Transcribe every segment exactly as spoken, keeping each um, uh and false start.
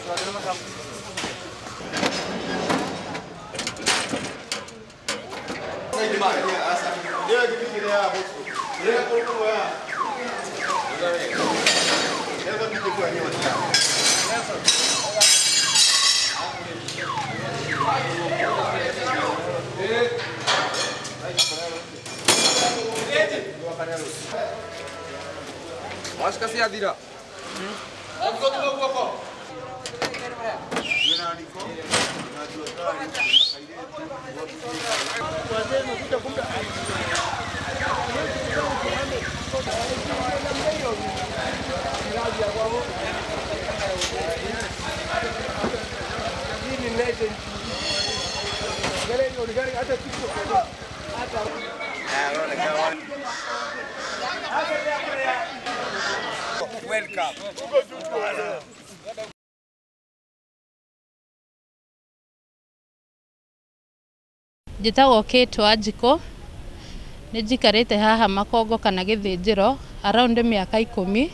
Acho que assim a dira. Welcome. Njĩtagwo Kate Wanjikũ, nĩ njikarĩte haha Makongo kana Gĩthĩnjĩro around mĩaka ikũmi,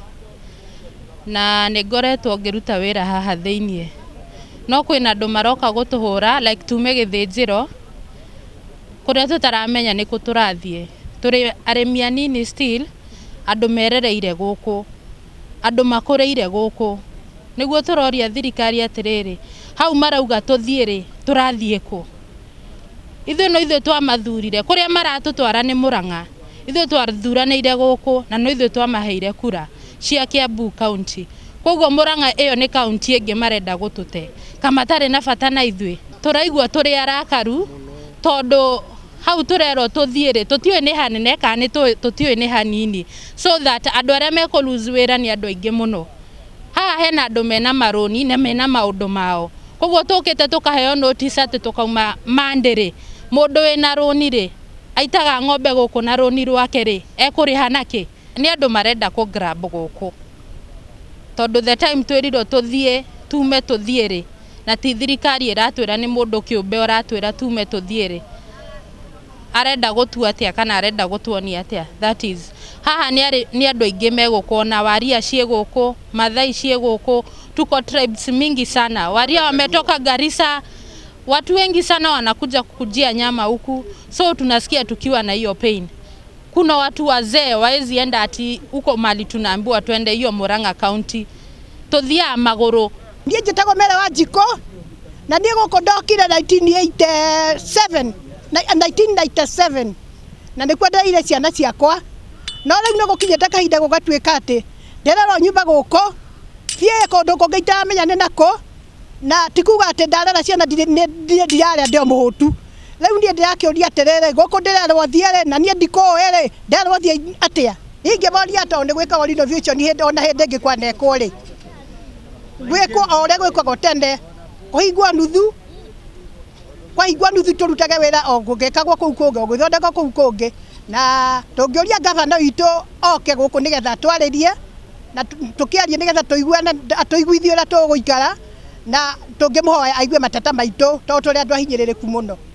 na nĩ ngoretwo ngĩruta wĩra haha thĩiniĩ. No kwĩna andũ maroka gũtũhũra like tume Gĩthĩnjĩro kũrĩa tũtaramenya nĩkũ tũrathiĩ. Tũrĩ arĩmi anini still, andũ merereire gũkũ, andũ makũrĩire gũkũ. Nĩguo tũroria thirikari atĩrĩrĩ, hau marauga tũthiĩ rĩ, tũrathiĩ kũ? Ithuĩ no ithuĩ twamathurire, kũrĩa maratũtwara nĩ Mũrang'a. Ithuĩ twathuranĩire gũkũ na no ithuĩ twamaheire kura cia Kiambu County. Koguo Mũrang'a ĩyo nĩ county ĩngĩ marenda gũtũte. Kamatarĩ na bata na ithuĩ. Tũraigua tũrĩ arakaru tondũ hau tũrerwo tũthiĩ rĩ, tũtiũĩ nĩ hanene kana tũtiũĩ nĩ hanini. So that andũ arĩa mekũ lose wĩra nĩ andũ aingĩ mũno. Haha hena andũ mena marũni na mena maũndũ mao. Koguo tũkĩte tũkaheo notice atĩ tũkauma Monday rĩ, mũndũ wĩna rũni rĩ, aitaga ng'ombe gũkũ na rũni rwake rĩ, ekũrĩha nakĩ? Nĩ andũ marenda kũ grab gũkũ. Tondũ the time twĩrirwo tũthiĩ, tume tũthiĩ rĩ, na ti thirikari ĩratwĩra nĩ mũndũ kĩũmbe ũratwĩra tume tũthiĩ rĩ, arenda gũtua atĩa kana arenda gũtuonia atĩa. That is, haha nĩ andũ aingĩ megũkũ, na Waria ciĩ gũkũ, Mathai ciĩ gũkũ, tuko tribes mingi sana. Waria wametoka Garissa, watu wengi sana wanakuja kukujia nyama huku, so tunasikia tukiwa na hiyo pain. Kuna watu wazee waezi enda ati huko mali tunaambiwa tuende hiyo Murang'a County. Tuthia maguru. Ndiye njĩtagwo Mary Wanjikũ, na niĩ gũkũ ndokire nineteen eighty-seven, nineteen ninety-seven, na nĩkuo ndereire ciana ciakwa. No rĩu nĩ gũkinyĩte kahinda gũgatuĩka atĩ ndererwo nyumba gũkũ, thiĩ kũndũ kũngĩ itaramenya nĩ nakũ, na tikuga atĩ ndarera ciana ndirarĩa ndĩ mũhũtu. Rĩu niĩ ndĩrakĩũria atĩrĩrĩ, gũkũ ndĩrerwo thiĩ rĩ, na niĩ ndikũĩ rĩ, ndererwo thiĩ atĩa? Ingĩmoria tondũ nĩ gwĩkagwo renovation ona hĩndĩ ĩngĩ kwanekwo rĩ, gwĩkwo o ũrĩa gwĩkagwo tene, kũhingwo nuthu, kwahingwo nuthu tũrutage wĩra o gũgĩkagwo kũu kũngĩ, o gũthondekwo kũu kũngĩ. Na tũngĩũria gavana witũ oke gũkũ nĩgetha twarĩrie na tũkĩaria nĩgetha tũiguane, tũiguithie ũrĩa tũgũikara, na tũngĩmũhoya aigue mateta maitũ tondũ tũrĩ andũ ahinyĩrĩrĩku mũno.